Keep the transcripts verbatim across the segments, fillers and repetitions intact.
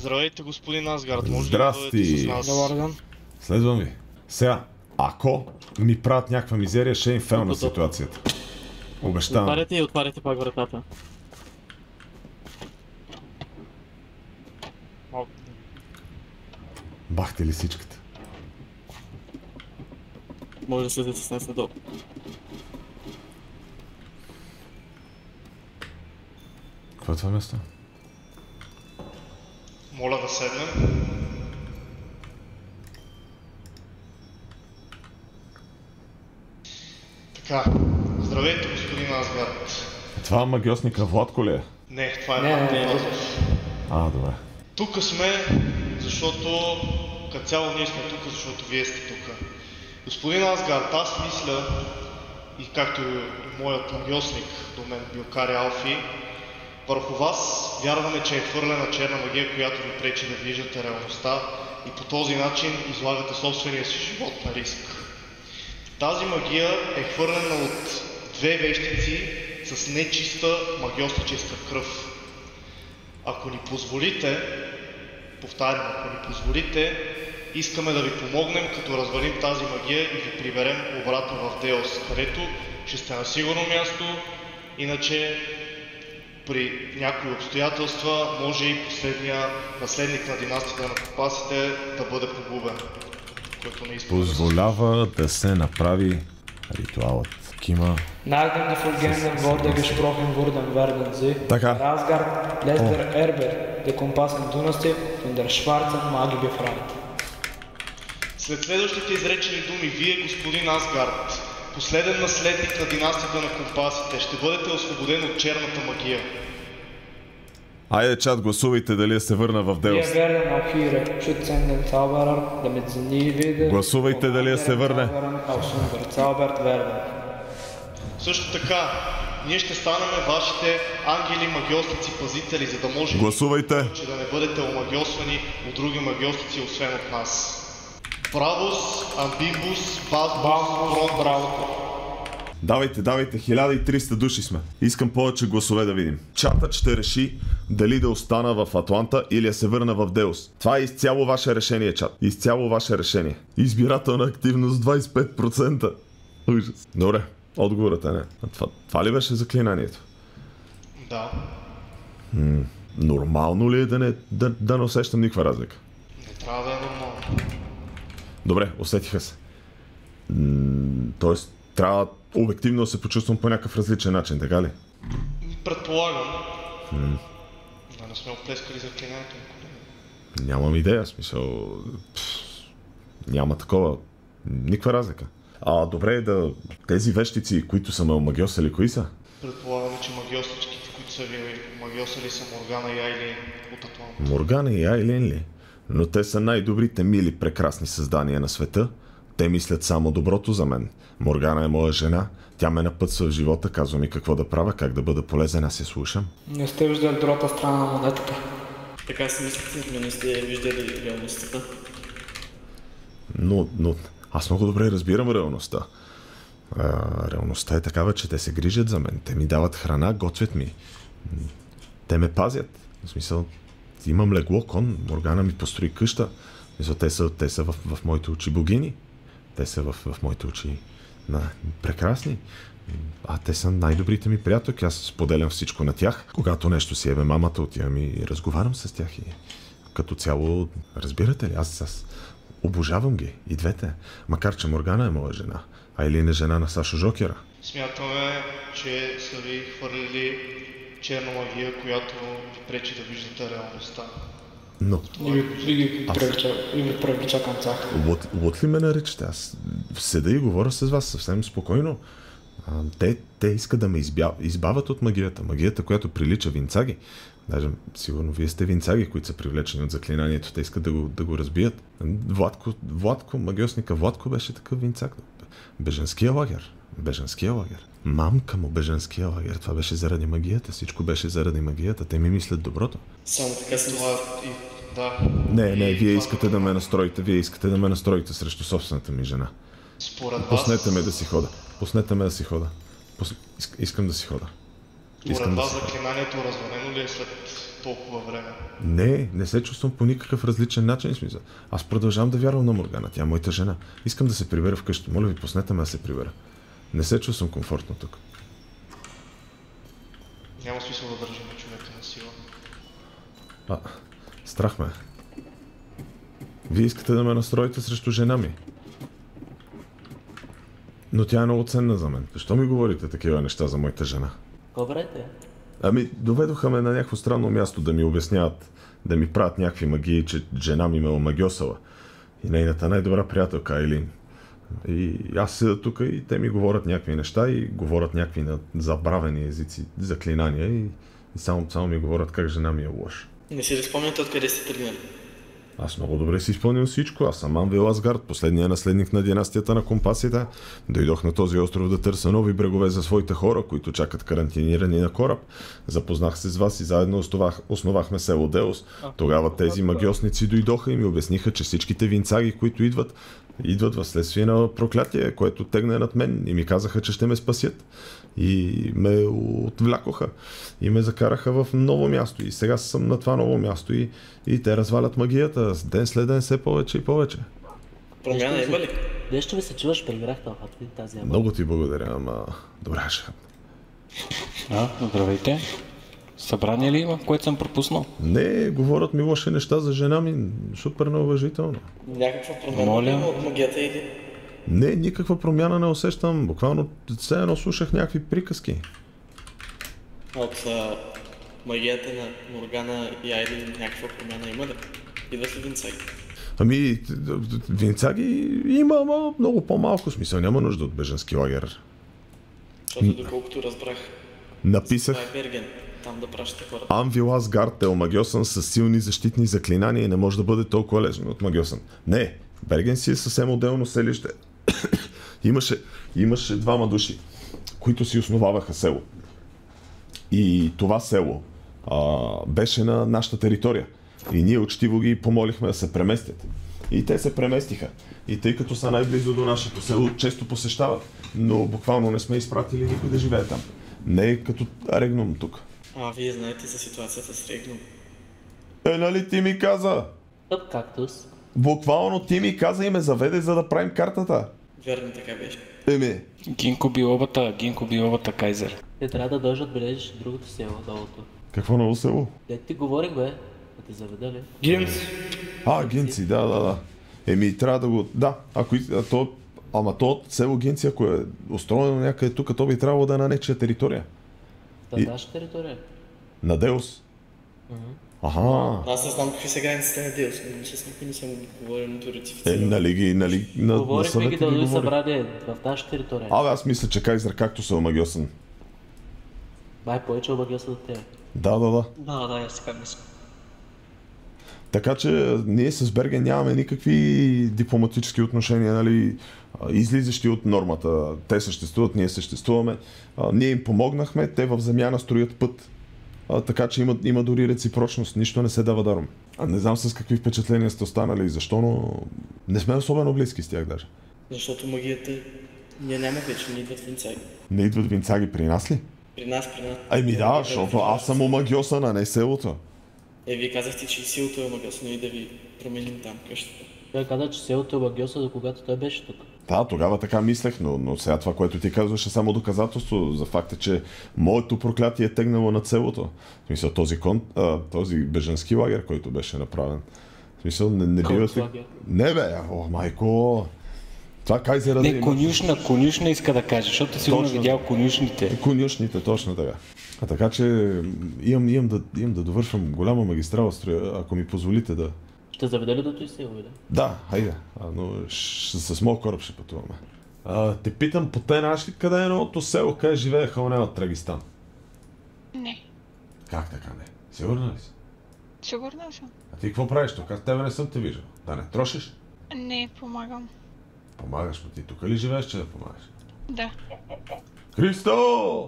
Здравейте, господин Асгард, може Здрасти. ли да бъдете с нас? Добър ден. Следвам ви. Сега, ако ми правят някаква мизерия, ще им фелна ситуацията. Обещавам. Отваряте и отваряте пак вратата. Бахте ли всичката? Може да следите с нас надолу. Какво е това място? Моля да седнем. Така, здравейте, господин Асгард. Това магиосника Владко ли е? Не, това е Не, Марко не, не. Вазов. А, добре. Тук сме, защото като цяло ние сме тук, защото вие сте тук. Господин Асгард, аз мисля, и както и моят магиосник до мен, Билкари Алфи, върху вас вярваме, че е хвърлена черна магия, която ви пречи да виждате реалността и по този начин излагате собствения си живот на риск. Тази магия е хвърлена от две вещици с нечиста магиосническа кръв. Ако ни позволите, повтарям, ако ни позволите, искаме да ви помогнем, като развалим тази магия и ви приберем обратно в Деос, където ще сте на сигурно място, иначе при някои обстоятелства може и последния наследник на династията на Компасите да бъде погубен, който не иска. Позволява да се направи ритуалът. Кима. Nagden de volgende woorden gesproken worden werden sie. Така. Asgard lässt der Erbe der Kompassen-Dynastie von der schwarzen Magie befreit. След следващите изречени думи, вие, господин Асгард, последен наследник на династията на Компасите, ще бъдете освободен от черната магия. Айде, чат, гласувайте дали се върна в Деос. Wir werden auch ihre schützenden Zauberer, damit sie nie wieder Гласувайте дали се върне. verzaubert werden. Също така, ние ще станем вашите ангели, магиосници, пазители, за да може Гласувайте. че да не бъдете омагиосвани от други магиосници, освен от нас. Бравус, амбибус, базбус, браво. Давайте, давайте, хиляда и триста души сме. Искам повече гласове да видим. Чатът ще реши дали да остана в Атланта или да се върна в Деос. Това е изцяло ваше решение, чат. Изцяло ваше решение. Избирателна активност двайсет и пет процента. Ужас. Добре, отговорът е не. А това, това ли беше заклинанието? Да. М- нормално ли е да не, да, да не усещам никаква разлика? Не трябва да е нормално. Добре, усетиха се. М- тоест, трябва обективно да се почувствам по някакъв различен начин, така ли? Предполагам. М- Да не сме оплескали заклинанието. Нямам идея, смисъл... Пф, няма такова. Никаква разлика. А, добре, да... Тези вещици, които са ме омагиосали, кои са? Предполагам, че магиосничките, които са ви магиосали, са Моргана и Айлин от Атланта. Моргана и Айлин ли? Но те са най-добрите, мили, прекрасни създания на света. Те мислят само доброто за мен. Моргана е моя жена. Тя ме напътства в живота, казва ми какво да правя, как да бъда полезен, аз се слушам. Не сте виждали другата страна на монетата. Така си мислите, но не сте виждали реалността. Но, но аз много добре разбирам реалността. А, реалността е такава, че те се грижат за мен. Те ми дават храна, готвят ми. Те ме пазят. В смисъл, имам легло, кон, Моргана ми построи къща. В смисъл, те са, те са в, в моите очи богини. Те са в, в моите очи на, прекрасни. А те са най-добрите ми приятелки. Аз споделям всичко на тях. Когато нещо си ебе мамата, отивам и разговарям с тях. И като цяло, разбирате ли, аз, аз обожавам ги, и двете. Макар че Моргана е моя жена. Айлин е жена на Сашо Жокера. Смятаме, че са ви хвърлили черна магия, която ви пречи да виждате реалността. Но, И ви, и ги привлича, и ви привлича към тях. лот, лот ли ме наричате? Аз седа и говоря с вас съвсем спокойно. А, те, те искат да ме избя, избавят от магията. Магията, която прилича винцаги. Даже, сигурно, вие сте винцаги, които са привлечени от заклинанието. Те искат да го, да го разбият. Владко, Владко, магиосника Владко беше такъв винцаг. Бежанския лагер. Бежанския лагер. Мамка му, бежанския лагер. Това беше заради магията. Всичко беше заради магията. Те ми мислят доброто. Само така си Това и да. Не, не, И вие това, искате да ме настроите. Вие искате да ме настроите срещу собствената ми жена. Според вас... Пуснете ме да си хода. Пуснете ме да си хода. Пус... Иск... Искам да си хода. Според да вас се... заклинанието развалено ли е след толкова време? Не, не се чувствам по никакъв различен начин, смисъл. Аз продължавам да вярвам на Моргана, тя е моята жена. Искам да се прибера вкъщи. Моля ви, пуснете ме да се прибера. Не се чувствам комфортно тук. Няма смисъл да държим човека на сила. А, страх ме. Вие искате да ме настроите срещу жена ми. Но тя е много ценна за мен. Защо ми говорите такива неща за моята жена? Какво правите? Ами, доведоха ме на някакво странно място да ми обясняват, да ми правят някакви магии, че жена ми ме омагьосала. И нейната най-добра приятелка Айлин. И аз седа тук и те ми говорят някакви неща и говорят някакви на забравени езици, заклинания и, и само, само ми говорят как жена ми е лоша. Не си ли спомняте откъде сте тръгнали? Аз много добре си изпълнил всичко. Аз съм Анвил Асгард, последният наследник на династията на компасите. Дойдох на този остров да търся нови брегове за своите хора, които чакат карантинирани на кораб. Запознах се с вас и заедно основах, основахме село Деос. Тогава тези магиосници дойдоха и ми обясниха, че всичките винцаги, които идват, идват в следствие на проклятие, което тегне над мен и ми казаха, че ще ме спасят. И ме отвлякоха и ме закараха в ново място и сега съм на това ново място и, и те развалят магията ден след ден все повече и повече. Промяна има ли? Нещо ви се чуваш, прегрях тълпата тази яма. Много ти благодаря, ама добре ще. А, здравейте. Събрание ли има, което съм пропуснал? Не, говорят ми лоши неща за жена ми, супер неуважително. Някаква промяна Моля. има от магията или? Не, никаква промяна не усещам, буквално все едно слушах някакви приказки. От а, магията на Моргана и Айлин някаква промяна има ли? Идват ли винцаги? Ами, винцаги има, ама много по-малко смисъл, няма нужда от бежански лагер. Защото доколкото разбрах, Написах това е Берген, там да пращате хората. Анвил Асгард е омагьосан с силни защитни заклинания и не може да бъде толкова лесно отмагьосан. Не, Берген си е съвсем отделно селище. имаше, имаше двама души, които си основаваха село. И това село а, беше на нашата територия. И ние учтиво ги помолихме да се преместят. И те се преместиха. И тъй като са най-близо до нашето село, често посещават. Но буквално не сме изпратили никой да живее там. Не е като Регнум тук. А, вие знаете за ситуацията с Регнум. Е, нали ти ми каза? Тъп кактус. Буквално ти ми каза и ме заведе, за да правим картата. Верно, така беше. Еми, Гинко биловата, Гинко биловата Кайзер. Те трябва да дойдеш да отбележиш другото село, долото. какво ново село? Де ти говорих, бе? Да те заведа ли? Гимс. А, Гинци, да, да, да. Еми, трябва да го... Да, ако... и- А то... Ама то село Гинци, ако е устроено някъде тук, то би трябвало да е на нечия територия. Това И- е наша територия. На Деус. Аха. Аз не знам какви са границите на Деус, но с никой не съм говорил нито Е, ратифицирал. нали ги, нали, на, на Говорихме ги съвета да ги дойде говори. събрание в наша територия. Абе, аз мисля, че Кайзер както се омагьосан. Май повече обагиоса до тебе. Да, да, да. Да, да, аз така мисля. Така че ние с Берген нямаме никакви дипломатически отношения, нали, а, излизащи от нормата. Те съществуват, ние съществуваме. А, ние им помогнахме, те в замяна строят път. А, така че има, има дори реципрочност, нищо не се дава даром. А не знам с какви впечатления сте останали и защо, но не сме особено близки с тях даже. Защото магията ние няма вече, не идват винцаги. Не идват винцаги при нас ли? При нас, при нас. Ами да, защото аз съм омагьосан, а не селото. Е, вие казахте, че и силото е магиосно и да ви променим там къщата. Той каза, че селото е обагиоса, до когато той беше тук. Да, тогава така мислех, но, но сега това, което ти казваш е само доказателство за факта, че моето проклятие е тегнало над селото. В смисъл, този, кон, а, този бежански лагер, който беше направен. В смисъл, не, не бива... Концлагер. Не бе, о, майко! Това Кайзера да Не, има. конюшна, конюшна иска да каже, защото ти сигурно Точно. видял конюшните. Конюшните, точно така. А така че имам, имам, да, имам да довършвам голяма магистрала строя, ако ми позволите да... Ще заведе ли до той село, или? Да, хайде, а, но ш, с моят кораб ще пътуваме. А, те питам, по те знаеш ли къде е новото село, къде живее Халнел от Трагистан? Не. Как така не? Сигурна ли си? Сигурна съм. А ти какво правиш тук? Аз тебе не съм те виждал. Да не трошиш? Не, помагам. Помагаш, но ти тук ли живееш, че да помагаш? Да. Христо!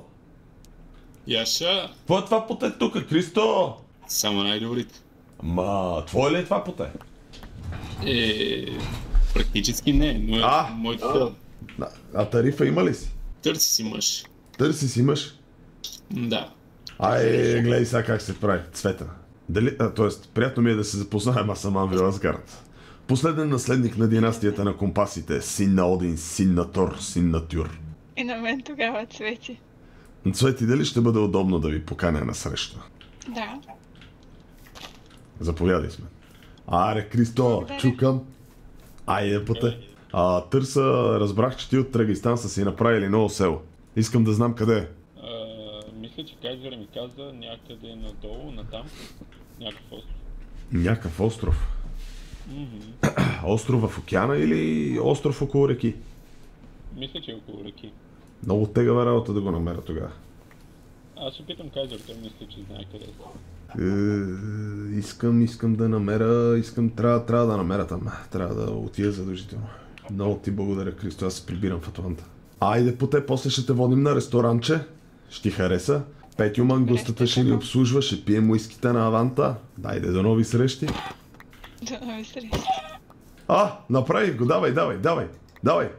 Яша, Какво е това поте тук, Христо? само най-добрите. Ма, твое ли е това поте? Е, практически не, но е А! моето цел. А, а тарифа има ли си? Търси си мъж. Търси си мъж. Да. Ай, гледай сега как се прави. Цвета. Дали, а, тоест, приятно ми е да се запознаем, аз съм Анвил Асгард. Последен наследник на династията на компасите. Син на Один, син на Тор, син на Тюр. И на мен тогава, Цвети. Цвети, дали ще бъде удобно да ви поканя на среща? Да. Заповядай сме. Аре, Кристо, Благодаря. чукам. Айде пъте. А, търса, разбрах, че ти от Трагистан са си направили ново село. Искам да знам къде е. Мисля, че Кайзер ми каза някъде надолу, натам. Някакъв остров. Някакъв остров. Остров в океана или остров около реки? Мисля, че е около реки. Много тегава работа да го намеря тогава. Аз ще питам Кайзер, той мисля, че знае къде е. Е, искам, искам да намеря, искам, трябва, трябва да намеря там. Трябва да отида задължително. Много ти благодаря, Кристо, аз се прибирам в Атланта. Айде по те, после ще те водим на ресторанче. Ще ти хареса. Петю мангустата ще ни обслужва, ще пием уиските на Аванта. Дайде до нови срещи. До нови срещи. А, направих го, давай, давай, давай, давай.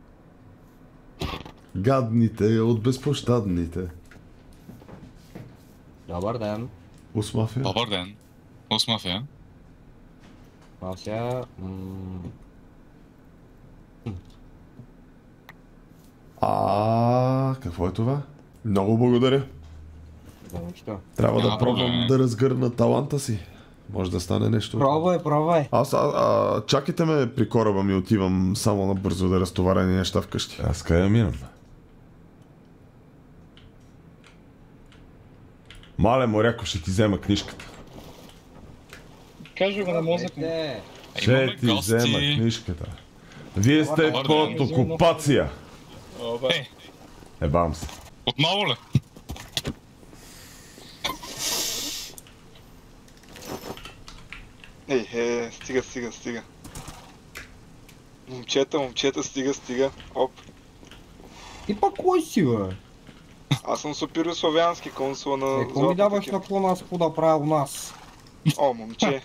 Гадните от безпощадните. Добър ден. Усмафия. Добър ден. Усмафия. Мафия. М- А, какво е това? Много благодаря. За нищо. Трябва да Няма пробвам проблем. да разгърна таланта си. Може да стане нещо. Пробвай, пробвай. Аз, а, а, чакайте ме при кораба ми, отивам само набързо да разтоваря ни неща вкъщи. Аз къде минам? Мале, моряко, ще ти взема книжката. Кажа го на мозък му. Е, Ще ти взема книжката. Вие сте Добър под ден. окупация. Е, Ебам се. отново ли? Ей, е, стига, стига, стига. Момчета, момчета, стига, стига. Оп. ти пак кой си, бе? Аз съм Супирославянски консул на Е, какво ми Златната даваш кир- на какво нас да прави у нас? О, момче.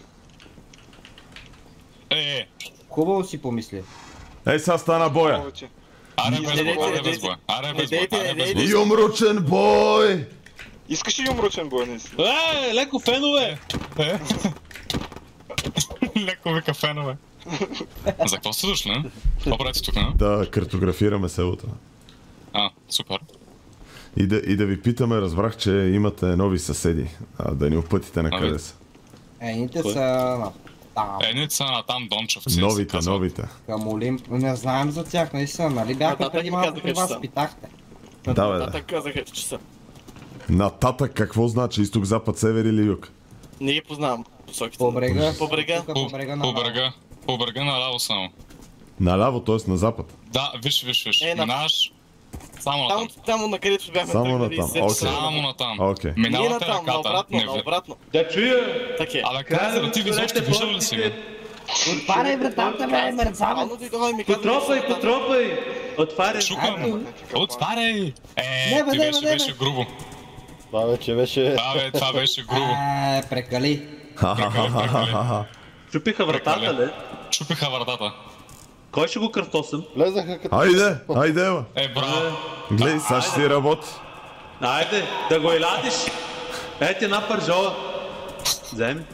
Е, е. Хубаво си помисли. Ей, сега стана боя. Повече. Аре без Не бой, дейте, аре не без дейте. бой. Аре Не без бой, дейте, аре не без дейте. бой. Юмручен бой! Искаш ли умручен бой, наистина? Е, леко фенове! Е. Леко ви кафенове. За какво сте дошли? Какво правите тук, не? Да картографираме селото. А, супер. И да, и да ви питаме, разбрах, че имате нови съседи. А, да ни опътите на къде Нови. са. Ените са на там, Едните са на там Дончовци. Новите, се казват. новите. към Олимп. Не знаем за тях, наистина, нали А, бяха да, преди ги малко казаха, при че вас, са. питахте. Да, бе, да. Нататък казаха, че са. Нататък какво значи? Изток, запад, север или юг? Не ги познавам посоките. По брега. По брега. Тука По, по брега по на брега. По брега наляво само. Наляво, т.е. на запад. Да, виж, виж, виж. Е, на- Минаваш само на Там, там. там на където бяхме Само тръгнали. натам, и се- окей. Само на там. Окей. Не Минавате на там, ръката. наобратно, Не, наобратно. Да чуя! Так е. Абе, Кайзер, ти изобщо виждал ли си ме? Отваряй вратата, бе, мерзавец! Ално дойдоха и ми казаха, Потропай, че са там. потропай! Отваряй! Чукам. Отваряй! Е, Не, бе, ти не, беше, бе, не, беше грубо. Това вече беше... Да, бе, това беше грубо. Е, прекали. Чупиха вратата, ли? Чупиха вратата. Кой ще го кръстосам? Влезаха като... Айде, айде, ева. Е, браво. Глей, сега ще си работи. Айде, да го иладиш! Ето една пържола! Вземи.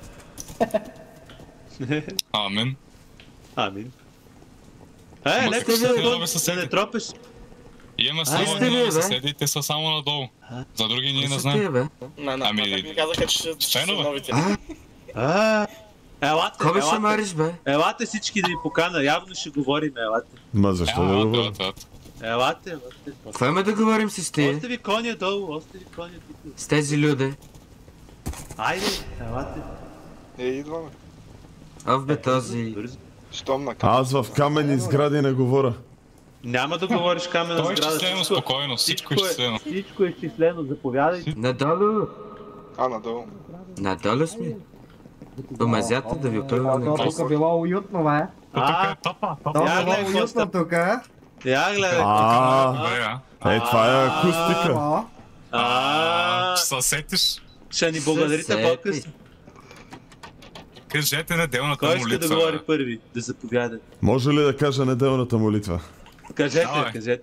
Амин. Амин. Е, Ма леко какви се са да нови съседи? не тропеш. Имаме Ай, само сте едни ли, нови бе? съседи, те са само надолу. За други ние не знаем. бе? На, на, Ами, ами... ми казаха, че ще че са фенове. новите. А, елате, Кой ще елате. мариш, бе? Елате всички да ви покана, явно ще говорим, елате. Ма защо да Елате, го бъде? елате, елате. Елате, елате. Какво има да говорим с тия? Още ви коня долу, още ви коня тук. С тези люди? Айде, елате. Е, идваме. А бе този... Бързо. Щом на камера. Аз в каменни сгради не говоря. Няма да говориш камена Той е сграда. изчислено, всичко- спокойно, всичко е изчислено. Всичко е изчислено, заповядай. Надолу? А, надолу. Надолу сме? До мазята да ви първаме. Тук било уютно, бе. А, Топа, То Я било гледай, Коста. уютно тук, а? я гледай. А, добре, а? е, това е акустика. А, А, Ще се сетиш? ще ни благодарите Съседи. по-късно. Кажете неделната Кой иска да молитва. говори бе. първи? Да заповяда. Може ли да кажа неделната молитва? Кажете, Давай. кажете.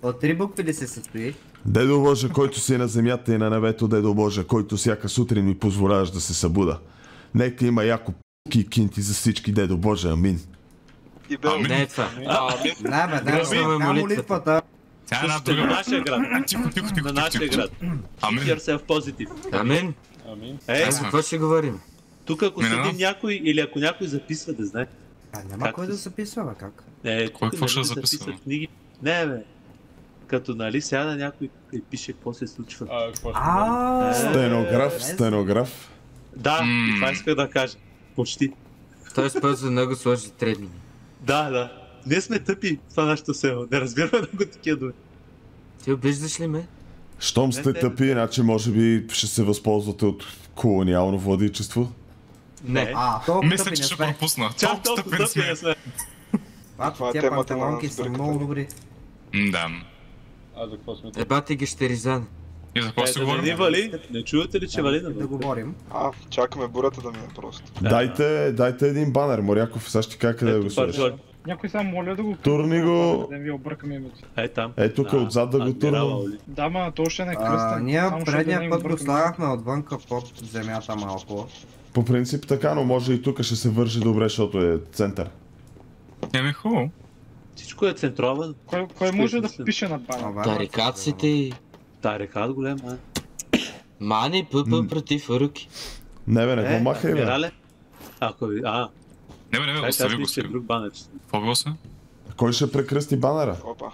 От три букви ли се състои? Дедо Боже, който си на земята и на небето, Дедо Боже, който всяка сутрин ми позволяваш да се събуда. Нека има яко п***ки и кинти за всички, Дедо Боже, амин. И бе, не е това. Не, бе, не, това молитвата. Тя е една друга. На нашия град. Тихо, тихо, тихо. На нашия град. Амин. Keep yourself positive. Амин. Амин. Е, За какво ще говорим? тук ако седи някой или ако някой записва, да знае. А, няма кой да записва, бе, как? Не, Кой тук какво ще нали записва? записва книги. Не, бе. Като нали сяда някой и пише какво се случва. А, какво ще А, Стенограф, стенограф. Да, М. това исках да кажа. Почти. Той спът за много сложи требни. Да, да. Ние сме тъпи в това нашето село. Не разбираме много такива думи. Ти обиждаш ли ме? Щом сте тъпи, иначе може би ще се възползвате от колониално владичество. Не. а, толкова Мисля, тъпи че не ще сме. пропусна. Чак Толкова толкова стъпен тъпи не сме. сме. А, Това е тия темата на панталонки са разбирателя. много добри. Да. А за какво сме? Ебати ги щеризан. И за какво Е, ще да не ни говорим? вали. Не чувате ли, че вали Да навън? говорим. А, чакаме бурята да мине просто. Дайте, дайте един банер, Моряков, сега ще кажа къде да го Ето сложиш. паржоли. Някой само моля да го Турни го, да ви объркаме името. Е там. е тук А, отзад да го адмирала, турнем. Оли. Да, ма, то ще не е А, кръстен. ние само ще да предния не им път го объркаме. слагахме отвънка под земята малко. По принцип така, но може и тук ще се вържи добре, защото е център. Еми хубаво. Всичко е центровано. Кой, кой може да впише на бана? Ама, Тарикаците и... Тарекат голям, а? Мани пъпа против руки. Не бе, не го махай бе. адмирале? Ако ви... А, Не бе, не бе, чакай, остави аз го мисля, си. че друг банер. Какво било се? Кой ще прекръсти банера? Опа.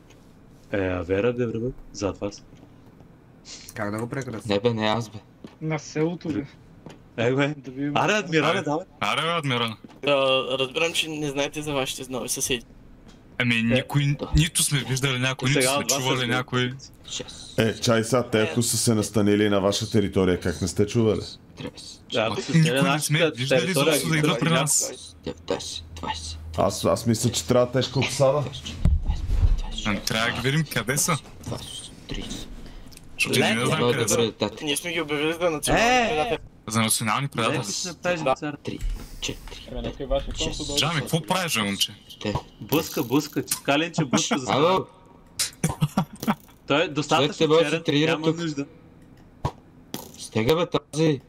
Е, а Вера де връбък? Зад вас. Как да го прекрасим? Не бе, не аз бе. На селото ли? Е, бе. Да видим. Аре, адмирале, Аре. давай. Аре, бе, адмирал. Да, разбирам, че не знаете за вашите нови съседи. Ами, никой, нито сме виждали някой, нито Сега сме от вас чували разбирам. някой. шест, Е, чай сега, те ако са се настанили на ваша територия, как не сте чували? тридесет, Да, Ама ако се никой сменя не сме нашата виждали територия, изобщо да ги идва трябва при и нас. деветнадесет, двадесет, Аз, аз мисля, че трябва тежка обсада. Ами, трябва да ги видим къде са. двадесет, тридесет. Защото ние не знаем Много къде са. добре, тати. Ние сме ги обявили за национални предатели. За национални Не, предатели. ти се направиш за цар. Три, четири, Ами, нека и вашия консул дойде. Джами, какво правиш, бе, момче? пет. Блъска, блъска, че скален, че блъска за Ало, Той е Човек достатъчно се бъде черен, се тренира няма тук. нужда. стега бе този.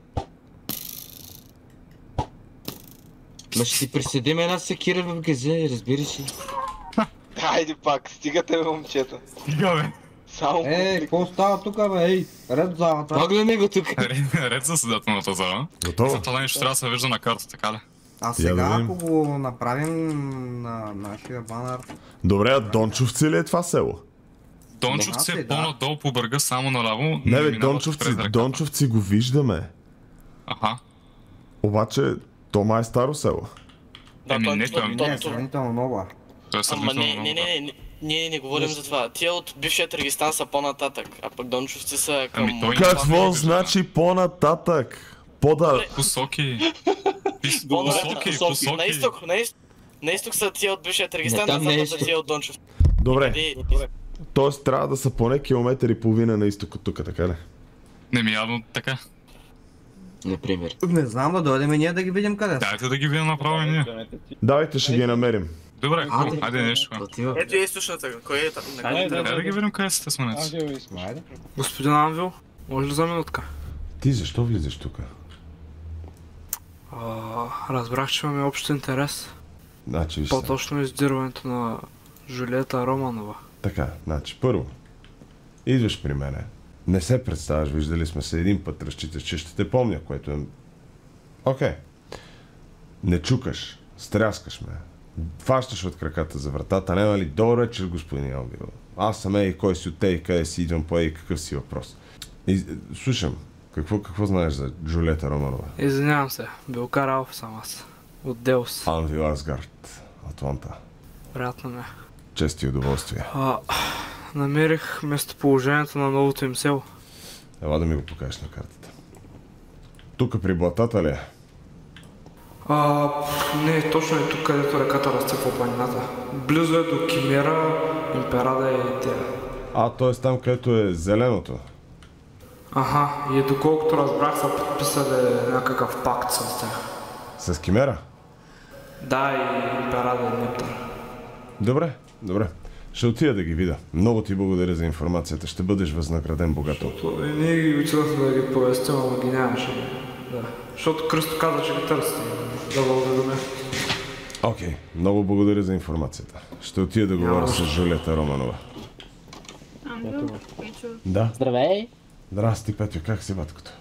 Ма ще си приседим една секира в газе, разбираш ли? Хайде пак, стигате бе, момчета. Стига, бе. Само Ей, какво става тук, бе? Ей, ред в залата. Погледни го тук. Ред- Ред за седателната зала. Готово? За това нещо трябва да се вижда на карта, така ли? А Я сега, да видим. ако го направим на нашия банер, Добре, а Дончовци ли е това село? Дончовци Да, е да. по-надолу по бърга, само наляво. Не бе, минават Дончовци, през реката. Дончовци го виждаме. Аха. Обаче, то май е старо село. Еми, той- не, той- той- той- не е той- сравнително нова. Той е Ама сравнително не, много. не, не, не, ние не говорим за това. Тия от бившия Трагистан са по-нататък, а пък Дончовци са към... Ами той- Какво значи по-нататък? По-да... Посоки. Пис- По-нататък, Посоки, посоки. посоки. На изток, на изток. На изток са тия от бившия Трагистан, Не, там на не е запад са изток. тия от Дончовци. Добре, Къде- т.е. трябва да са поне километър и половина на изток от тук, така ли? Не ми явно така. Например. Не знам, да дойдем и ние да ги видим къде са. Дайте да ги видим направо и ние. Давайте, ще ги намерим. Добре, Айде. хубаво, айде нещо. Отива. Ето е източната, кой е там? на Айде, къде да, Дай да ги видим къде са те Аз сменеци. ви го искам. Айде. Господин Анвил, може ли за минутка? Ти защо влизаш тук? А, разбрах, че имаме общ интерес. Значи, виж сега. По-точно издирването на Жулиета Романова. Така, значи, първо, идваш при мене, не се представяш, виждали сме се един път, разчиташ, че ще те помня, което е... Окей. Не чукаш, стряскаш ме, фащаш от краката за вратата, няма ли добър вечер, господин Албил. Аз съм ей, кой си от ей, къде си идвам по ей, какъв си въпрос. И, слушам, какво, какво знаеш за Жулиета Романова? Извинявам се, Билкар Алф съм аз. От Деус. Анвил Асгард, Атланта. Приятно ми е. Чест и удоволствие. А, намерих местоположението на новото им село. Ела да ми го покажеш на картата. Тук при блатата ли е? А, не, точно е тук, където реката расте по планината. Близо е до Кимера, Имперада и Тея. А, т.е. там, където е зеленото. Аха, и доколкото разбрах, са подписали някакъв пакт с тях. С Кимера? Да, и Имперада и Нептър. Добре, добре. Ще отида да ги видя. Много ти благодаря за информацията. Ще бъдеш възнаграден богато. Защото и ние ги отидохме да ги повестим, ама ги нямаше. Да. Защото Кръсто каза, че ги търсите. Да го уведомя. Окей, okay. Много благодаря за информацията. Ще отида да говоря с Жулията Романова. Ангел, Печо. Да. Здравей! Здрасти, Петю, как си, баткото?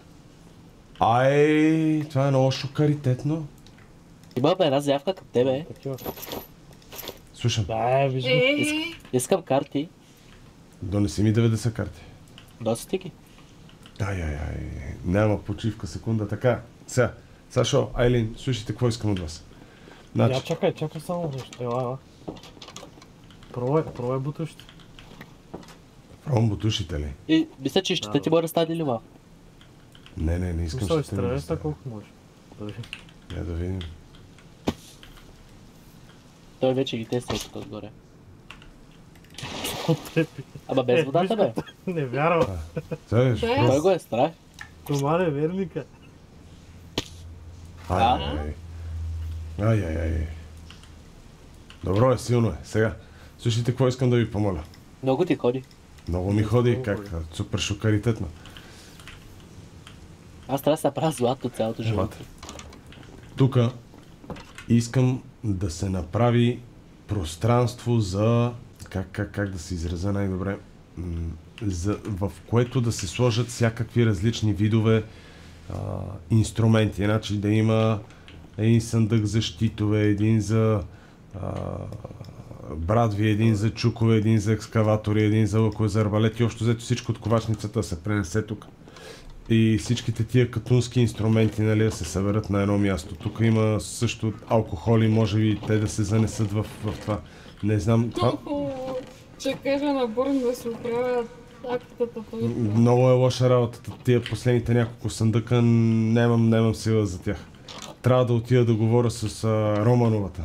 Ай, това е много шокаритетно. Има бе една заявка към тебе. Слушам. Да, виждам. Иск, искам карти. Донеси ми деветдесет карти. Досите ги. Ай, ай, ай. Няма почивка секунда. Така, сега. Сашо, Айлин, слушайте, какво искам от вас. Значи... Я чакай, чакай само нещо. Ела, ела. Пробвай, пробвай бутушите. Пробвам бутушите ли? И мисля, че ще да, ти бъде да стане лива. Не, не, не искам ще ще те да колко може. Я да видим. Той вече ги тествал тук отгоре. Ама без водата, бе. Не вярвам. Той го е страх. Това е верника. Ай, ай, ай, ай, ай. Добро е, силно е. Сега, слушайте, какво искам да ви помоля. Много ти ходи. Много ми ходи, как супер шокаритетно. Аз трябва да се направя злато цялото живота. Тука искам да се направи пространство за... Как, как, как да се изразя най-добре? За, в което да се сложат всякакви различни видове а, инструменти. Значи да има един съндък за щитове, един за а, брадви, един за чукове, един за екскаватори, един за лъкове за арбалети. Общо взето всичко от ковачницата се пренесе тук. И всичките тия катунски инструменти, нали, да се съберат на едно място. Тук има също алкохоли, може би те да се занесат в, в това. Не знам. Това... Ще кажа на Борн да се оправят актата. Много е лоша работата. Тия последните няколко съндъка нямам, нямам сила за тях. Трябва да отида да говоря с а, Романовата.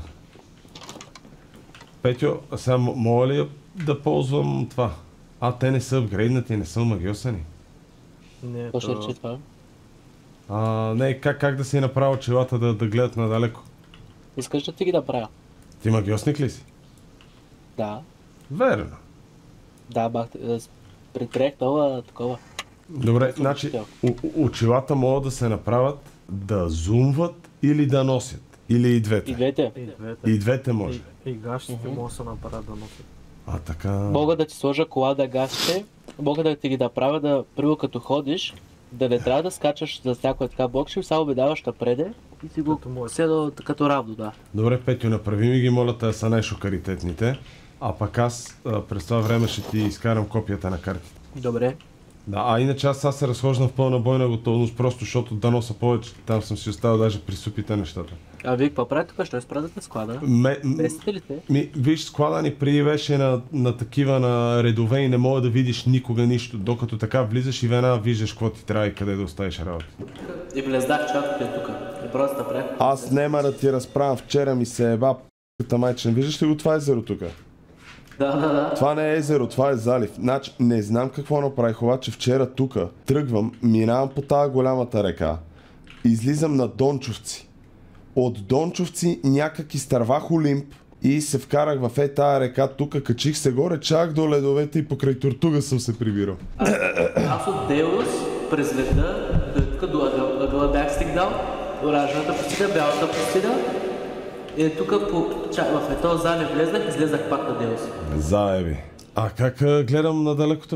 Петю, сега мога ли да ползвам това? А, те не са апгрейднати, не са магиосани. Не, точно то... че това. А, не, как, как да си направя очилата да, да гледат надалеко? Искаш да ти ги направя? Ти магиосник ли си? Да. Верно. Да, бах, предприех това такова. Добре, значи очилата могат да се направят да зумват или да носят. Или и двете. И двете. И двете, и двете може. И, и гащите uh-huh. могат да се направят да носят. А, така... Мога да ти сложа кола да гасите, мога да ти ги направя да, първо като ходиш, да не трябва да скачаш за всяко така блокшип, само видаваш напреде и си го седа като равно, да. Добре, Петю, направи ми ги, моля, те са най-шокаритетните, а пък аз а, през това време ще ти изкарам копията на картите. Добре. Да, а иначе аз сега се разхождам в пълна бойна готовност, просто защото да носа повече, там съм си оставил даже при супите нещата. А вие какво правите тук? Ще изпратят на склада? Ме, Местите ли те? Ми, виж, склада ни преди беше на, на такива на редове и не мога да видиш никога нищо, докато така влизаш и веднага виждаш какво ти трябва и къде да оставиш работа. И влездах чатата е тук. И просто направих. Аз нема да ти разправям, вчера ми се еба п***та майчен. Виждаш ли го това езеро тук? Да, да, да. Това не е езеро, това е залив. Значи, не знам какво направих, обаче вчера тук тръгвам, минавам по тази голямата река, излизам на Дончовци. От Дончовци някак изтървах Олимп и се вкарах в е тая река тук, качих се горе, чак до ледовете и покрай Тортуга съм се прибирал. А, аз от Деус през леда, тук до ъгъла бях стигнал, оранжевата пустиня, бялата пустиня. И тук по... в е този залив влезнах и излезах пак на Деус. Заеби. А как а, гледам надалекото?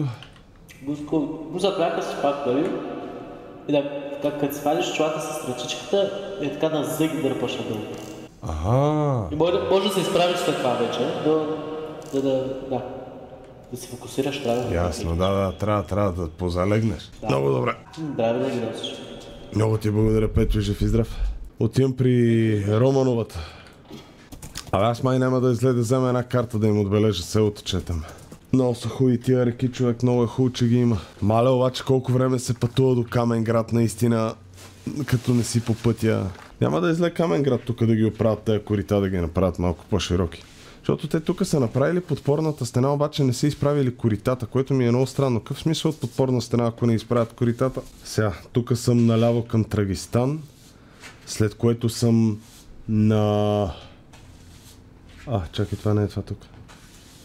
Го запряка си пак, нали? И да, как, като свалиш чулата с ръчичката, е така да зъги дърпаш надолу. Ага. И може, може да се изправиш след това вече, да, да, да, да, да се фокусираш, трябва. Ясно, да, да, трябва, трябва да позалегнеш. Да. Много добре. Здраве да ги носиш. Много ти благодаря, Петю, жив и здрав. Отивам при Романовата. Абе аз май няма да излезе да взема една карта да им отбележа селото, четам. Много са хуи тия реки, човек, много е хубаво, че ги има. Мале обаче колко време се пътува до Каменград, наистина, като не си по пътя. Няма да излезе Каменград тук да ги оправят тези корита, да ги направят малко по-широки. Защото те тук са направили подпорната стена, обаче не са изправили коритата, което ми е много странно. Какъв смисъл от подпорна стена, ако не изправят коритата? Сега, тук съм наляво към Трагистан, след което съм на... А, чакай, това не е това тук.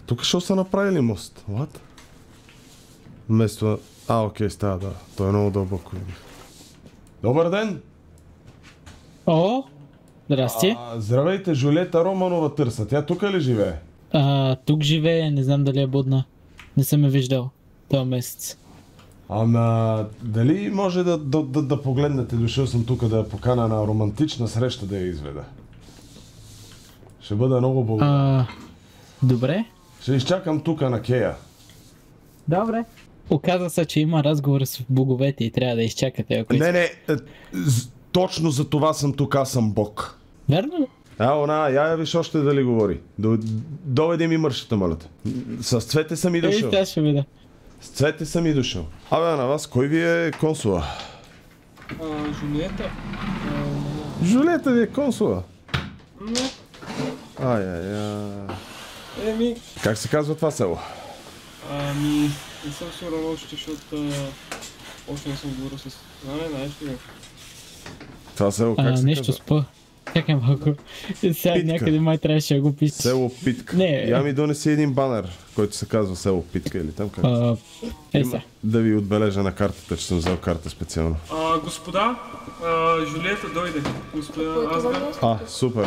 Тук ще са направили мост. What? Вместо... А, окей, става, да. Той е много дълбоко. Добър ден! О, здрасти. А, здравейте, Жулета Романова търса. Тя тук ли живее? А, тук живее, не знам дали е будна. Не съм я виждал този месец. Ама, дали може да, да, да, да погледнете? Дошъл съм тук да я покана на романтична среща да я изведа. Ще бъда много благодарен. А, добре. Ще изчакам тук на Кея. Добре. Оказва се, че има разговор с боговете и трябва да изчакате, ако Не, не, е, точно за това съм тук, аз съм бог. Верно ли? А, она, я я виж още дали говори. До, доведи ми мършата, малята. С цвете съм и дошъл. Ей, ще видя. С цвете съм и дошъл. Абе, на вас, кой ви е консула? А, Жулиета. А... Жулета ви е консула? Не. Ай, ай, ай. Еми... Как се казва това село? Ами... Не съм сигурен още, защото... Още не съм говорил с... Не, знаеш ли? Това село как а, се нещо казва? спа. Чакай малко. Сега Питка. някъде май трябваше да го пише. Село Питка. Не. Я ми донеси един банер, който се казва село Питка или там как? А, е, Има, да ви отбележа на картата, че съм взел карта специално. А, господа, а, Жулиета дойде. Господа Асгар. А, супер.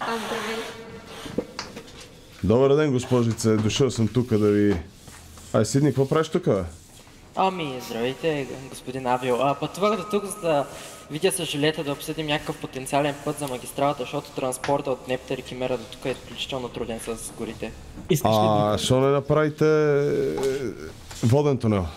Добър ден, госпожице. Дошъл съм тук да ви... Ай, Сидни, какво правиш тук, бе? Ами, здравейте, господин Авио. А, пътувах до тук, за да видя с Жулиета да обсъдим някакъв потенциален път за магистралата, защото транспорта от Нептер и Кимера до тук е изключително труден с горите. А, що не направите воден тунел?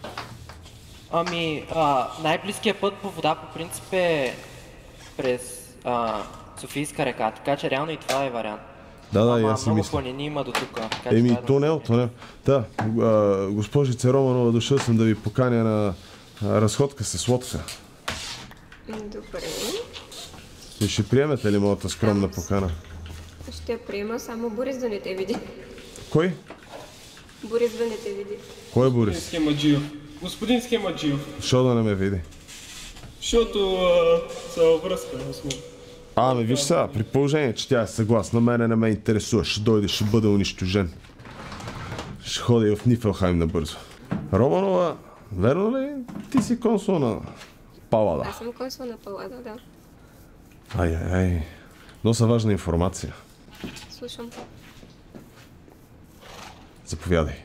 Ами, а, най-близкият път по вода по принцип е през а, Софийска река, така че реално и това е вариант. Да, да, Ама, я си много мисля. планини има до тук. Еми, тунел, тунел. Да, а, госпожице Романова, дошъл съм да ви поканя на а, разходка с лодка. Добре. И ще приемете ли моята скромна покана? Ще я приема, само Борис да не те види. Кой? Борис да не те види. Кой е Борис? Господин Схемаджиев. Господин Схемаджиев. Що да не ме види? Защото са във връзка с мен. А, ме виж сега, при положение, че тя е съгласна, мене не ме интересува, ще дойде, ще бъде унищожен. Ще ходя в Нифелхайм набързо. Романова, верно ли ти си консул на Палада? Аз съм консул на Палада, да. Ай, ай, ай. Носа важна информация. Слушам. Заповядай.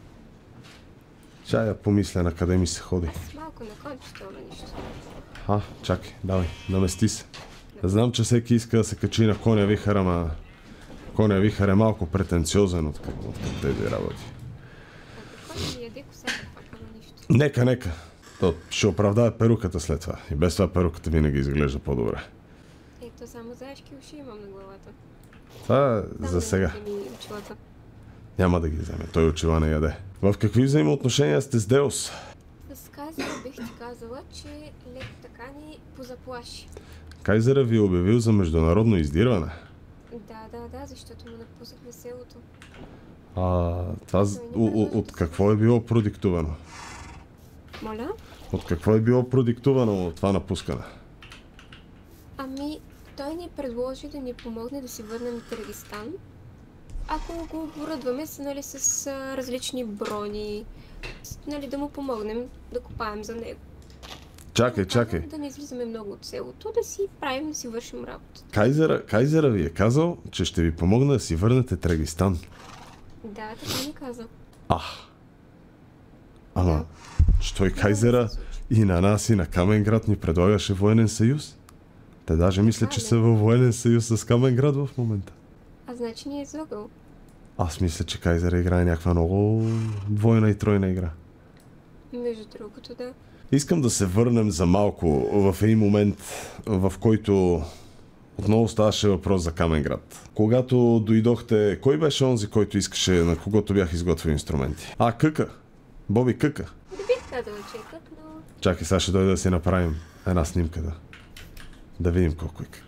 Чая помисля на къде ми се ходи. Малко на кончето, ама нищо. А, чакай, давай, намести се. Знам, че всеки иска да се качи на коня вихър, ама коня вихър е малко претенциозен от, от тези работи. Кой ми яде косата пак, ама нищо. Нека, нека. То ще оправдае перуката след това. И без това перуката винаги изглежда по-добре. Ето само заешки уши имам на главата. Това е за сега. Да ми очилата. Няма да ги вземе. Той очила не яде. В какви взаимоотношения сте с Деус? С Кайзера бих ти казала, че лек така ни позаплаши. Кайзера ви е обявил за международно издирване. Да, да, да, защото му напуснахме селото. А това от, от какво е било продиктувано? Моля? От какво е било продиктувано това напускане? Ами, той ни предложи да ни помогне да си върнем Киргизстан. Ако го оборудваме с, нали, с а, различни брони, с, нали, да му помогнем да копаем за него. Чакай, чакай. Да не излизаме много от селото, да си правим, да си вършим работа. Кайзера, Кайзера ви е казал, че ще ви помогне да си върнете Трагистан. Да, така ми каза. А. Ама, че той Кайзера и на нас и на Каменград ни предлагаше военен съюз? Те даже мисля, че са във военен съюз с Каменград в момента. А значи ни е излагал. Аз мисля, че Кайзера играе някаква много двойна и тройна игра. Между другото, да. Искам да се върнем за малко в един момент, в който отново ставаше въпрос за Каменград. Когато дойдохте, кой беше онзи, който искаше, на когото бях изготвил инструменти? А, Къка. Боби Къка. Не бих казала, че е Кък, но... Чакай, сега ще дойде да си направим една снимка, да. Да видим колко е Кък.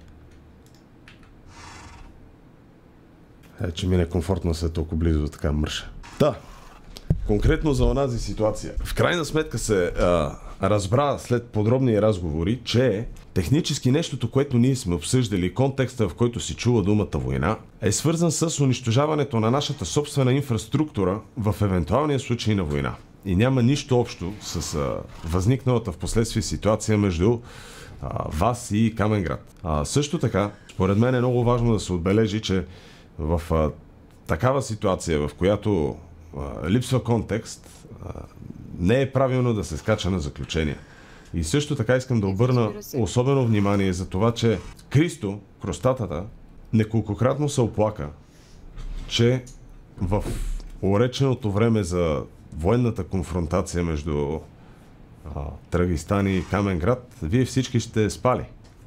Е, че ми не е комфортно да се е толкова близо до така мърша. Да, конкретно за онази ситуация. В крайна сметка се а, разбра след подробни разговори, че технически нещото, което ние сме обсъждали, контекста, в който се чува думата война, е свързан с унищожаването на нашата собствена инфраструктура в евентуалния случай на война. И няма нищо общо с а, възникналата в последствие ситуация между а, вас и Каменград. А, също така, според мен е много важно да се отбележи, че в а, такава ситуация, в която а, липсва контекст, а, не е правилно да се скача на заключения. И също така искам да обърна особено внимание за това, че Кристо, кростатата, неколкократно се оплака, че в уреченото време за военната конфронтация между а, Трагистан и Каменград, вие всички сте спали.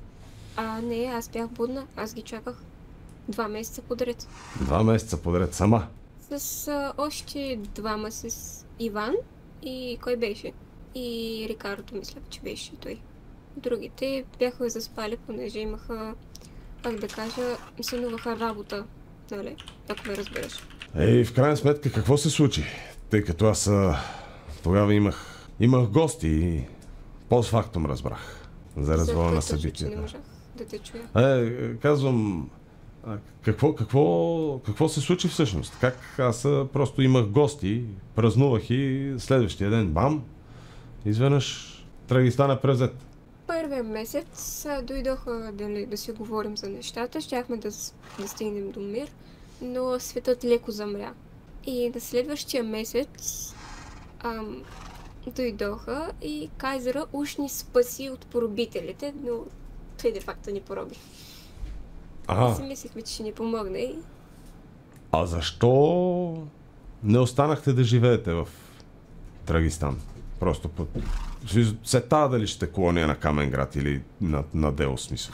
А, не, аз бях будна. Аз ги чаках. Два месеца подред. Два месеца подред сама. С а, още двама, с Иван и кой беше? И Рикардо, мисля, че беше той. Другите бяха заспали, понеже имаха, как да кажа, сънуваха работа, нали? Ако ме разбираш. Ей, в крайна сметка, какво се случи? Тъй като аз а, тогава имах, имах гости и постфактум разбрах за развоя на събитията. Не можах да те чуя. Е, казвам, а, какво, какво, какво се случи всъщност? Как аз а, просто имах гости, празнувах и следващия ден, бам, изведнъж Трагистан е превзет. Първия месец а, дойдоха да, да си говорим за нещата, щяхме да, да стигнем до мир, но светът леко замря. И на следващия месец ам, дойдоха и Кайзера уж ни спаси от поробителите, но той де факто ни пороби. Ага. И си мислихме, че ще ни помогне и... А защо не останахте да живеете в Трагистан? Просто под... се тая дали ще колония на Каменград или на, на Деос, смисъл.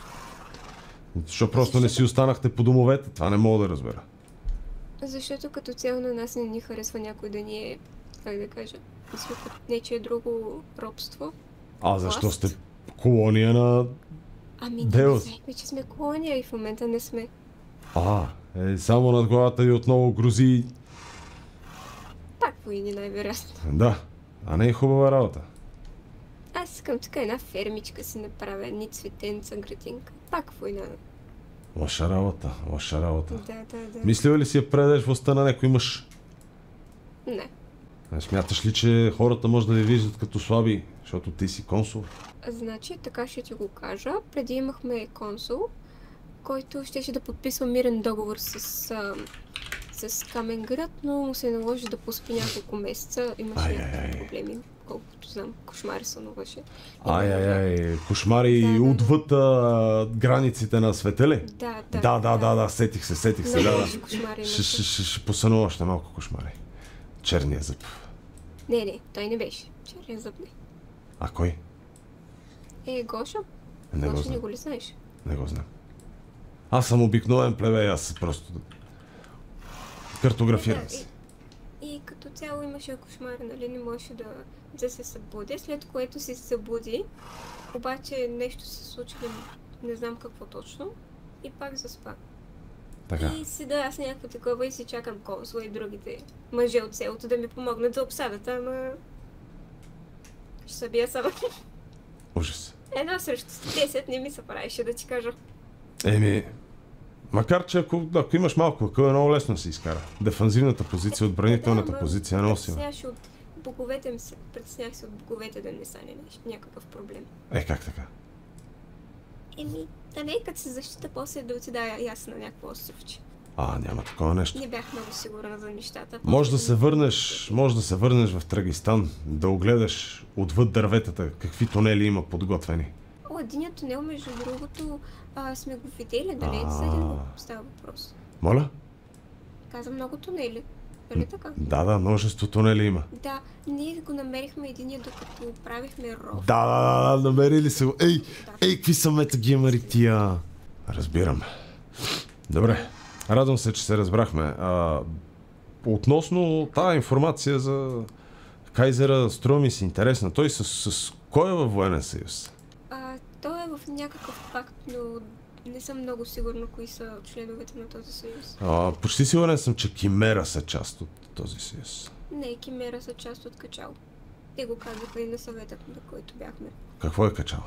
Защо просто не си останахте по домовете? Това не мога да разбера. Защото като цяло на нас не ни харесва някой да ни е, как да кажа, нечие друго робство. А защо сте колония на Ами Деос? да, не знаехме, че сме колония и в момента не сме. А, е, само над главата ви отново грози... Пак войни най-вероятно. Да, а не е хубава работа. Аз искам тук една фермичка си направя, ни цветенца, градинка. Пак война. Лоша работа, лоша работа. Да, да, да. Мислила ли си я предадеш властта на някой мъж? Не. Смяташ ли, че хората може да ви виждат като слаби, защото ти си консул? Значи, така ще ти го кажа. Преди имахме консул, който щеше да подписва мирен договор с, а, с Каменград, но му се наложи да поспи няколко месеца. Имаше Ай-яй-яй. проблеми, колкото знам. Кошмари сънуваше. Ай-яй-яй, кошмари да, да. Отвъд а, границите на света ли? Да, да. Да, да, да, да, сетих се, сетих се. Да, да. Кошмари ще, ще, ще, ще посънува още малко кошмари. Черния зъб. Не, не, той не беше. Черния зъб не. А кой? Е, Гоша? Не Гоша го знам. не го ли знаеш? Не го знам. Аз съм обикновен плебей, аз просто картографирам се. И, и като цяло имаше кошмари, нали, не можеше да, да се събуди, след което се събуди, обаче нещо се случи, не, не знам какво точно, и пак заспа. Така. И седа аз някакво такова и си чакам консула и другите мъже от селото да ми помогнат за обсадата, ама... ще се бия сама. Ужас. Едно срещу десет не ми се правеше, да ти кажа. Еми, макар че ако, ако имаш малко акъл, е много лесно да се изкара. Дефанзивната позиция, отбранителната да, позиция е много силна. Притесняваше от боговете, притеснях се от боговете да не стане някакъв проблем. Е, как така? Еми, да не е като се защита, после да отида и аз на някакво островче. А, няма такова нещо. Не бях много сигурна за нещата. Може да се върнеш, може да се върнеш в Трагистан, да огледаш отвъд дърветата, какви тунели има подготвени. О, единият тунел, между другото, а, сме го видели, дали е за един става въпрос. Моля? Каза много тунели, нали така? Да, да, множество тунели има. Да, ние го намерихме единия, докато правихме ров. Да, да, да, намерили се го. Ей, ей, какви са метагеймери тия? Разбирам. Добре, радвам се, че се разбрахме. А, относно тази информация за Кайзера, струва ми се интересна. Той с, с кой е във военен съюз? А, той е в някакъв пакт, но не съм много сигурна кои са членовете на този съюз. А, почти сигурен съм, че Кимера са част от този съюз. Не, Кимера са част от Качал. Те го казаха и на съветът, на който бяхме. Какво е качал?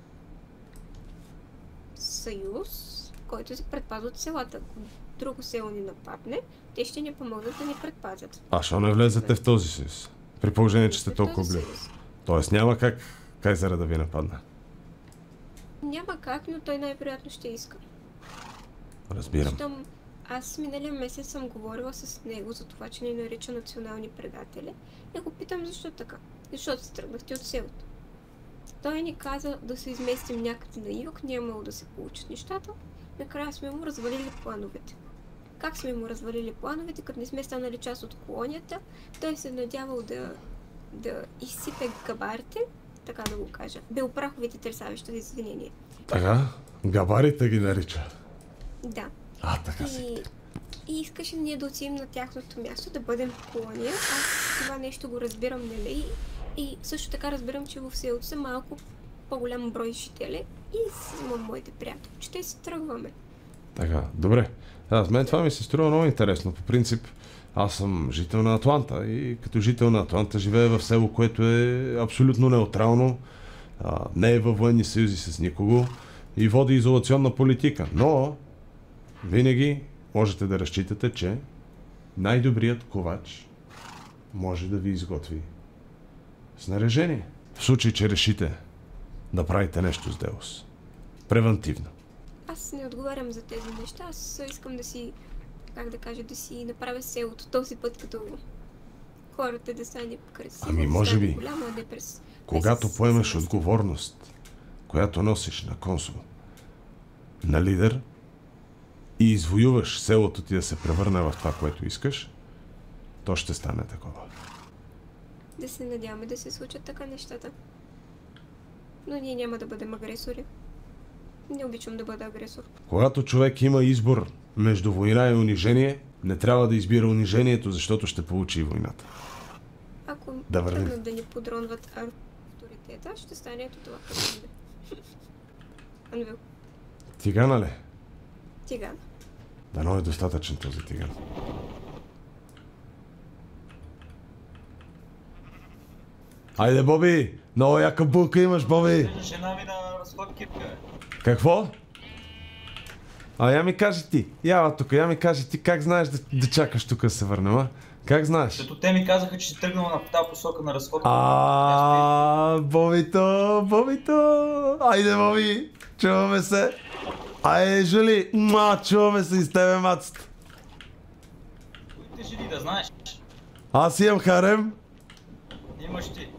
Съюз, който се предпазва от селата. Ако друго село ни нападне, те ще ни помогнат да ни предпазят. А що не влезете в този съюз? При положение, че сте толкова близо. Тоест няма как Кайзера да ви нападне. Няма как, но той най-вероятно ще иска. Разбирам. Щом аз миналия месец съм говорила с него за това, че ни нарича национални предатели и го питам защо така. Защото се тръгнахте от селото. Той ни каза да се изместим някъде на юг, нямало да се получат нещата. Накрая сме му развалили плановете. Как сме му развалили плановете, като не сме станали част от колонията, той се надявал да, да изсипе габарите, така да го кажа. Белопраховите търсавища, за извинение. Така? Габарите ги нарича. Да. А, така си. И, и искаше ние да отидем на тяхното място, да бъдем в колония. Аз това нещо го разбирам, нали? И също така разбирам, че в селото са малко по-голям брой жители и имам моите приятели, че те си тръгваме. Така, добре. Да, с мен това ми се струва много интересно. По принцип, аз съм жител на Атланта и като жител на Атланта живея в село, което е абсолютно неутрално, а, не е във военни съюзи с никого и води изолационна политика. Но винаги можете да разчитате, че най-добрият ковач може да ви изготви снаряжение. В случай, че решите да правите нещо с Деус. Превентивно. Аз не отговарям за тези неща, аз искам да си, как да кажа, да си направя селото този път, като хората да стане красиво. Ами може би, голямо, а не през... когато поемеш отговорност, която носиш на консул, на лидер, и извоюваш селото ти да се превърне в това, което искаш, то ще стане такова. Да се надяваме да се случат така нещата. Но ние няма да бъдем агресори. Не обичам да бъда агресор. Когато човек има избор между война и унижение, не трябва да избира унижението, защото ще получи и войната. Ако да тръгнат да ни подронват авторитета, ще стане ето това. Анвил. Тигана ли? Тиган. Дано е достатъчен този тиган. Айде, Боби! Много яка булка имаш, Боби! Жена ми на разходки, бе. Какво? А я ми кажи ти, ява тук, я ми кажи ти как знаеш да, да чакаш тук да се върнем, а? Как знаеш? Защото те ми казаха, че си тръгнал на тази посока на разходка. Ааа, Бобито, Бобито! Айде, Боби! Чуваме се! Айде, Жули! Ма, чуваме се и с тебе, мацата! Кои те жени да знаеш? Аз имам харем. Имаш ти.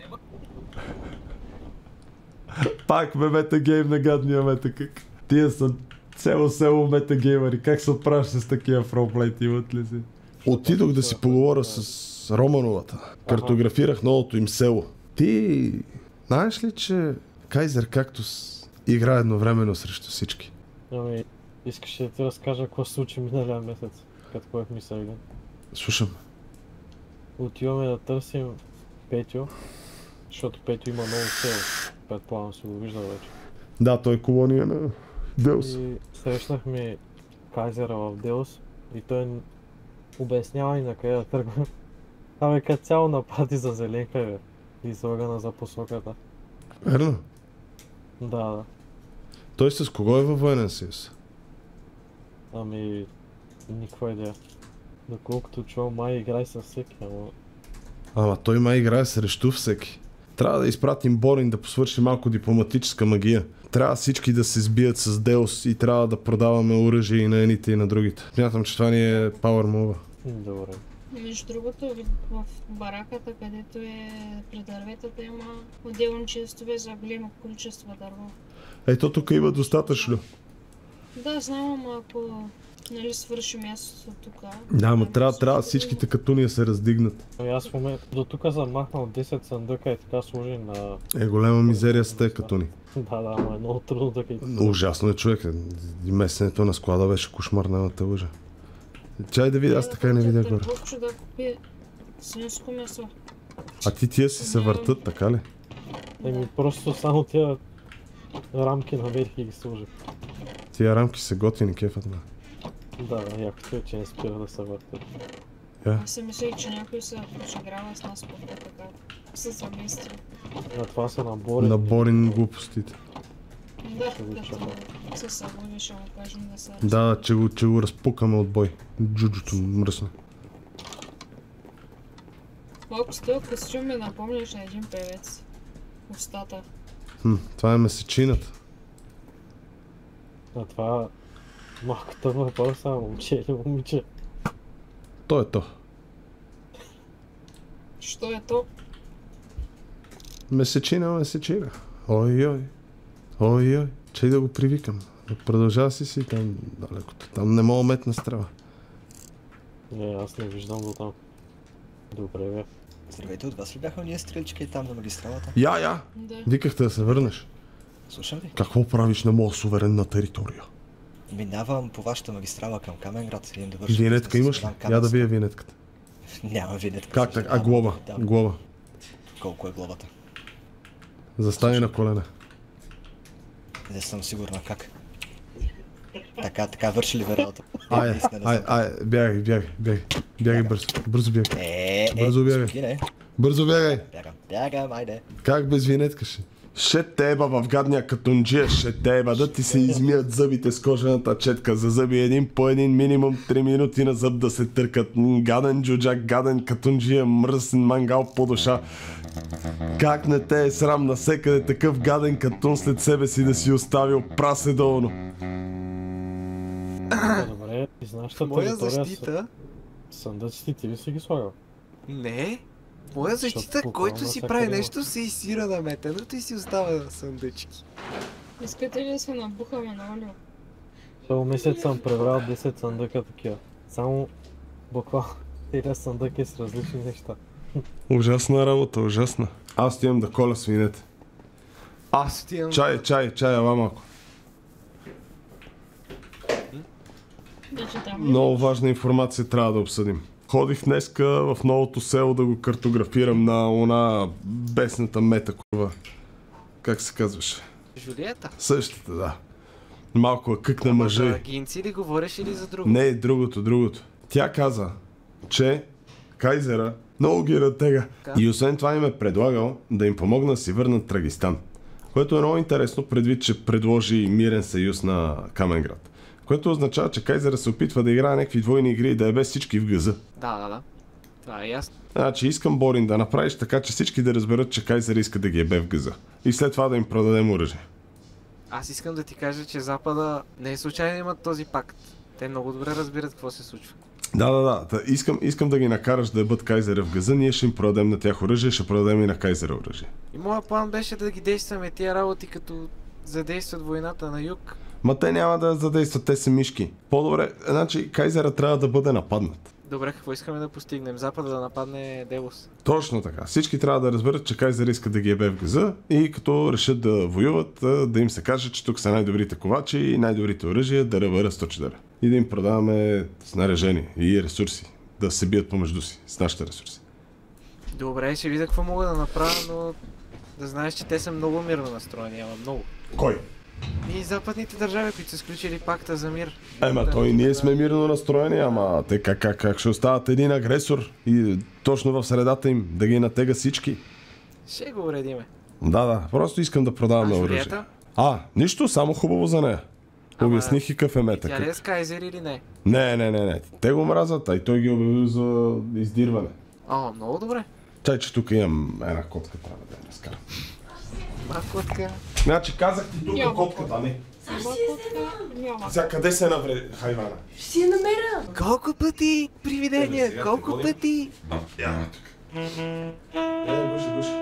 Пак ме метагейм на гадния метакък. Тия са цяло село метагеймери. Как се отправяш с такива фронплейт, имат ли си? Отидох да си поговоря с Романовата. Картографирах новото им село. Ти знаеш ли, че Кайзер Кактус играе едновременно срещу всички? Ами, искаш да ти разкажа какво се случи миналия месец, като поехме се един. Слушам. Отиваме да търсим Петю, защото Петю има ново село. Предполагам си го виждал вече. Да, той е колония на Деус. И срещнахме Кайзера в Деус и той обяснява и на къде да тръгва. Абе, като цяло напади за зеленка, бе. И излагана за посоката. Верно? Да, да. Той с кого е във военен съюз? Ами, никаква идея. Доколкото чувам, май играй с всеки, ама... Ама той май играе срещу всеки. Трябва да изпратим Борин да посвърши малко дипломатическа магия. Трябва всички да се сбият с Деус и трябва да продаваме оръжие и на едните и на другите. Смятам, че това ни е power move. Добре. Между другото, в бараката, където е пред дърветата, има отделни честове за голямо количество дърво. Ето тук има достатъчно. Да, знам, ама ако нали свърши мястото тук. Да, ама трябва, трябва всичките катуния се раздигнат. Ами аз в момента до тук съм махнал десет съндъка и така сложи на... Е, голема мизерия с тези катуни. Да, да, ама е много трудно да ги... Ужасно е, човек. И месенето на склада беше кошмар, няма те лъжа. Чай да видя, аз така и не видя горе. Търговчо да купи свинско месо. А ти тия си се въртат, така ли? Еми просто само тия рамки наверх и ги сложи. Тия рамки са готини, кефът на. Да, да, якото е, че не спира да се въртат. Yeah. Аз си мислех, че някой се подиграва с нас по така. се съместил. На това са набори. Наборин глупостите. Да, като се събуди, ще му кажем да се Да, че го, че го разпукаме от бой. Джуджото мръсно. Малко с този костюм ми напомняш на един певец. Устата. Хм, това е месечината. А това... Малкото въпроса, момче или момиче? То е то. Що е то? Месечина, месечина. Ой-ой. Ой-ой. Чай да го привикам. Продължава си си там далекото. Там не мога метна страва. Не, аз не виждам до там. Добре, бе. Здравейте, от вас ли бяха ние стрелчки там на магистралата? Я, я! Да. Викахте да се върнеш. Слушам ви. Какво правиш на моя суверенна територия? Минавам по вашата магистрала към Каменград. Идем да вършим. Винетка имаш ли? Я да вия винетката. Няма винетка. Как така? А глоба? Глоба. Колко е глобата? Застани на колене. Не съм сигурна как. Така, така върши ли вералата? Айде, айде, айде, бягай, бягай, бягай. Бягай бързо, бързо бягай. Е, е, Бързо бягай. спокойне. Бързо бягай. Бягам, бягам, айде. Как без винетка ще? Ще теба в гадния катунджия, ще теба да ти се измият зъбите с кожената четка. За зъби един по един, минимум три минути на зъб да се търкат. Гаден джуджак, гаден катунджия, мръсен мангал по душа. Как не те е срам насекъде такъв гаден катун след себе си да си оставил прасе долно? Добре, и с нашата Моя територия защита? съндъците ти ли си ги слагал? Не. Моя защита, Защото който си буквално прави всяка нещо, се изсира на метеното и си остава съндъчки. Искате ли да се набухаме на олио? Този месец съм пребрал десет съндъка такива. Само буквално целият съндък е с различни неща. Ужасна работа, ужасна. Аз отивам да коля свинете. Аз отивам... Чай, чай, чай, ела малко. Да четам. Много важна информация трябва да обсъдим. Ходих днеска в новото село да го картографирам на она бесната мета курва. Как се казваше? Жулиета? Същата, да. Малко къкна мъжа. За гинци ли говориш или за друго? Не, другото, другото. Тя каза, че Кайзера много ги ратега. И освен това им е предлагал да им помогна да си върнат Трагистан. Което е много интересно, предвид, че предложи мирен съюз на Каменград. Което означава, че Кайзера се опитва да играе някакви двойни игри и да е без всички в гъза. Да, да, да. Това е ясно. Значи искам, Борин, да направиш така, че всички да разберат, че Кайзер иска да ги ебе в гъза. И след това да им продадем оръжие. Аз искам да ти кажа, че Запада не е случайно имат този пакт. Те много добре разбират какво се случва. Да, да, да. Та, искам, искам да ги накараш да ебат Кайзера в гъза, ние ще им продадем на тях оръжие, ще продадем и на Кайзера оръжие. И моят план беше да ги действаме тия работи, като задействат войната на юг. Ма те няма да задействат, те са мишки. По-добре, значи Кайзера трябва да бъде нападнат. Добре, какво искаме да постигнем? Запада да нападне Делос. Точно така. Всички трябва да разберат, че Кайзер иска да ги ебе в гъза и като решат да воюват, да им се каже, че тук са най-добрите ковачи и най-добрите оръжия, да ръбъра сто чадъра. И да им продаваме снаряжение и ресурси, да се бият помежду си с нашите ресурси. Добре, ще видя какво мога да направя, но да знаеш, че те са много мирно настроени, ама много. Кой? И западните държави, които са сключили пакта за мир. Ема, той и ние сме мирно настроени, ама те как, как, как ще остават един агресор и точно в средата им да ги натега всички? Ще го уредиме. Да, да, просто искам да продаваме оръжие. Жулиета? А, нищо, само хубаво за нея. Ама, обясних и кафемета. Тя ли е с Кайзер или не? Не, не, не, не. Те го мразят, а и той ги обявил за издирване. О, много добре. Чай, че тук имам една котка, трябва да я разкарам. Ма котка. Значи казах ти тук котката, не. Има котка, няма. Сега къде се навре хайвана? Ще си я намеря. Колко пъти привидения, Сега колко те пъти? Я, тук. Е, гуши, гуши.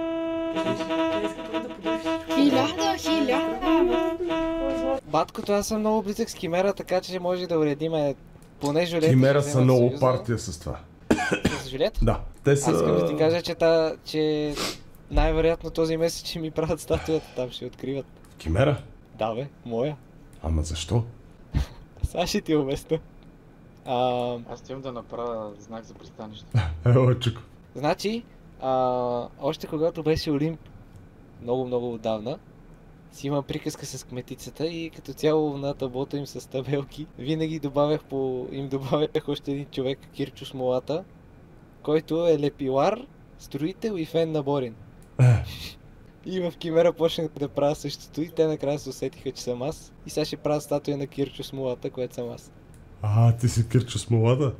Хиляда, хиляда. Баткото, аз съм много близък с Кимера, така че може да уредиме поне Жулиета. Кимера ще са вземат много съюза. партия с това. С Жулиета? Да. Те са... Аз искам да ти кажа, че, та, че най-вероятно този месец ще ми правят статуята, там ще откриват. Кимера? Да бе, моя. Ама защо? Сега ще ти обясня. А... Аз имам да направя знак за пристанище. Ело, чуко. Значи, а, още когато беше Олимп, много-много отдавна, си имам приказка с кметицата и като цяло на таблото им с табелки, винаги добавях по... им добавях още един човек, Кирчо Смолата, който е лепилар, строител и фен на Борин. И в Кимера почнах да правя същото и те накрая се усетиха, че съм аз. И сега ще правя статуя на Кирчо Смолата, което съм аз. А, ти си Кирчо Смолата?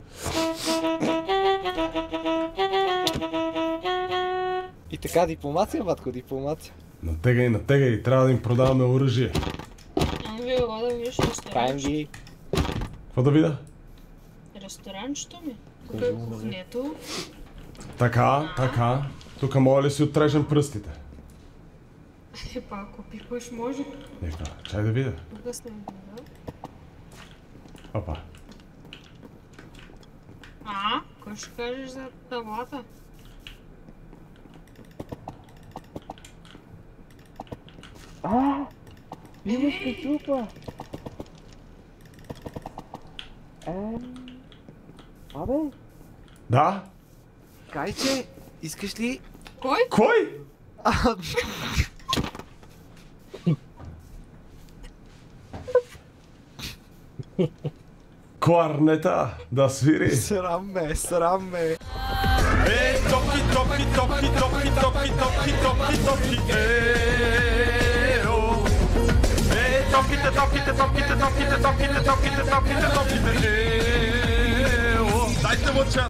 И така, дипломация, батко, дипломация. Натегай, натегай, трябва да им продаваме оръжие. Ами ви да видиш Правим ресторанчето. ги. Какво да видя? Ресторанчето ми. Тук е кухнето. Така, така. Тук мога ли си отрежем пръстите? Е, па ако пипаш може. Нека, чай да видя. Тук сте да. Опа. А, кой ще кажеш за таблата? А, имаш качупа! Е, абе, Да? Кайче, искаш ли? Кой? Кой? А, Кларнета, да свири. Срам ме, срам ме. Е, топки, топки, топки, топки, топки, топки, топки, топки, е, о. Е, топките, топките, топките, топките, топките, топките, топките, топките, е, о. Дайте му чат.